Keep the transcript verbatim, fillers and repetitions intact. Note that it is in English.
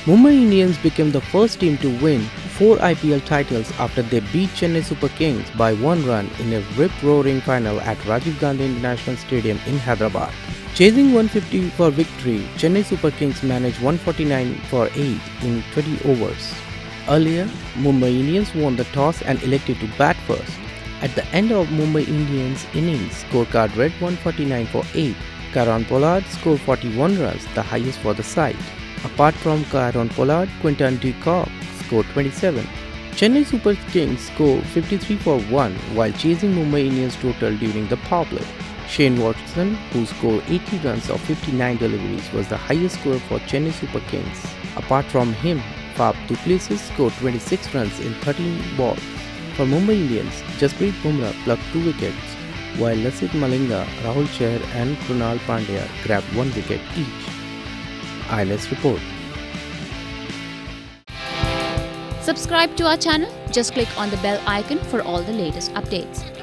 Mumbai Indians became the first team to win four I P L titles after they beat Chennai Super Kings by one run in a rip-roaring final at Rajiv Gandhi International Stadium in Hyderabad. Chasing one fifty for victory, Chennai Super Kings managed one forty-nine for eight in twenty overs. Earlier, Mumbai Indians won the toss and elected to bat first. At the end of Mumbai Indians' innings, scorecard read one forty-nine for eight. Kieron Pollard scored forty-one runs, the highest for the side. Apart from Kieron Pollard, Quinton de Kock scored twenty-seven. Chennai Super Kings scored fifty-three for one while chasing Mumbai Indians total during the power play. Shane Watson, who scored eighty runs of fifty-nine deliveries, was the highest scorer for Chennai Super Kings. Apart from him, Faf du Plessis scored twenty-six runs in thirteen balls. For Mumbai Indians, Jasprit Bumrah plucked two wickets, while Lasith Malinga, Rahul Chahar and Krunal Pandya grabbed one wicket each. I L S Report. Subscribe to our channel. Just click on the bell icon for all the latest updates.